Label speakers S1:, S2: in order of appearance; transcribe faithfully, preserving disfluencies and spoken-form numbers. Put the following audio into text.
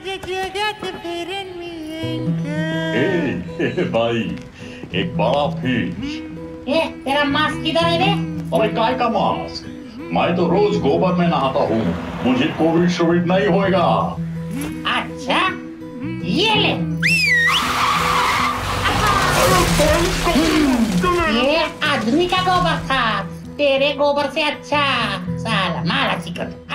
S1: ए, भाई एक बड़ा फिश।
S2: ए, तेरा मास्क किधर है रे?
S1: अरे काय का मास्क? मैं तो रोज गोबर में नहाता हूँ, मुझे कोविड शोविड नहीं होएगा।
S2: अच्छा, ये ले। ये आदमी का गोबर था, तेरे गोबर से अच्छा। साला मारा चिकन।